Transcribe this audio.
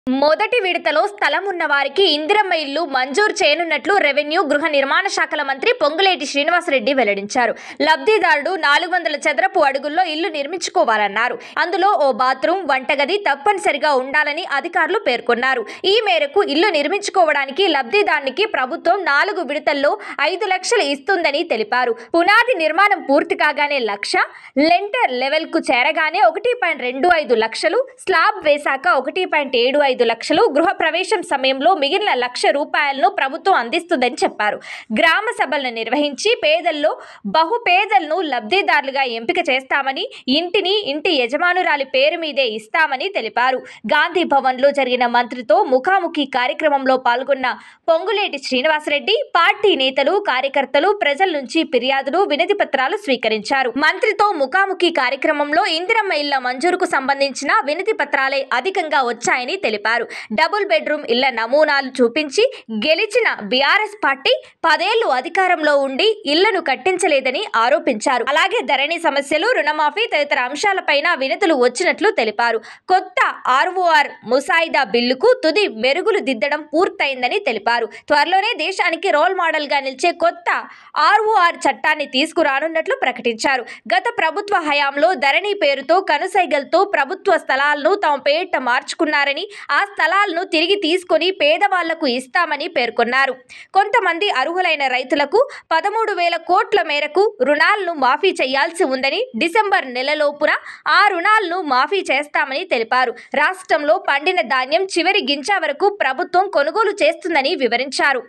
మొదటి విడతలో స్థలం ఉన్న వారికి ఇందిరమ్మ ఇల్లు మంజూరు చేయనున్నట్లు రెవెన్యూ గృహ నిర్మాణ శాఖల మంత్రి పొంగులేటి శ్రీనివాసరెడ్డి వెల్లడించారు. లబ్ధిదారుడు 400 చదరపు అడుగుల్లో ఇల్లు నిర్మించుకోవాలన్నారు. అందులో ఓ బాత్రూమ్, వంటగది తప్పనిసరిగా ఉండాలని అధికారులు పేర్కొన్నారు. ఈ మేరకు ఇల్లు నిర్మించుకోవడానికి లబ్ధిదారునికి ప్రభుత్వం 4 విడతల్లో 5 లక్షలు ఇస్తుందని తెలిపారు. పునాది నిర్మాణం పూర్తి కాగానే లక్ష, లెంటర్ లెవెల్ కు చేరగానే 1.25 లక్షలు, స్లాబ్ వేశాక 1.75 లక్షలు, గృహ ప్రవేశం సమయంలో మిగిలిన ₹1,00,000 ప్రభుత్వం అందిస్తుందని చెప్పారు. గ్రామ సభలను నిర్వహించి పేదల్లో బహుపేదలను లబ్ధిదారులుగా ఎంపిక చేస్తామని, ఇంటిని ఇంటి యజమానురాలి పేరు మీదే ఇస్తామని తెలిపారు. గాంధీ భవన్ లో జరిగిన మంత్రితో ముఖాముఖి కార్యక్రమంలో పాల్గొన్న పొంగులేటి శ్రీనివాసరెడ్డి పార్టీ నేతలు, కార్యకర్తలు ప్రజల నుంచి ఫిర్యాదులు, వినతి పత్రాలు స్వీకరించారు. మంత్రితో ముఖాముఖి కార్యక్రమంలో ఇందిరమ్మ ఇళ్ల మంజూరుకు సంబంధించిన వినతి పత్రాలే అధికంగా వచ్చాయని తెలిపారు. డబుల్ బెడ్రూమ్ ఇళ్ల నమూనాలు చూపించి గెలిచిన బీఆర్ఎస్ పార్టీ 10 ఏళ్లు అధికారంలో ఉండి ఇళ్లను కట్టించలేదని ఆరోపించారు. అలాగే ధరణి సమస్యలు, రుణమాఫీ తదితర అంశాలపైన వినతులు వచ్చినట్లు తెలిపారు. కొత్త ఆర్ఓఆర్ ముసాయిదా బిల్లుకు తుది మెరుగులు దిద్దడం పూర్తయిందని తెలిపారు. త్వరలోనే దేశానికి రోల్ మోడల్ గా నిలిచే కొత్త ఆర్ఓఆర్ చట్టాన్ని తీసుకురానున్నట్లు ప్రకటించారు. గత ప్రభుత్వ హయాంలో ధరణి పేరుతో కనుసైగలతో ప్రభుత్వ స్థలాలను తమ పేరిట మార్చుకున్నారని, ఆ స్థలాలను తిరిగి తీసుకొని పేదవాళ్లకు ఇస్తామని పేర్కొన్నారు. కొంతమంది అర్హులైన రైతులకు 13,000 కోట్ల మేరకు రుణాలను మాఫీ చేయాల్సి ఉందని, డిసెంబర్ నెలలోపున ఆ రుణాలను మాఫీ చేస్తామని తెలిపారు. రాష్ట్రంలో పండిన ధాన్యం చివరి గింజ వరకు ప్రభుత్వం కొనుగోలు చేస్తుందని వివరించారు.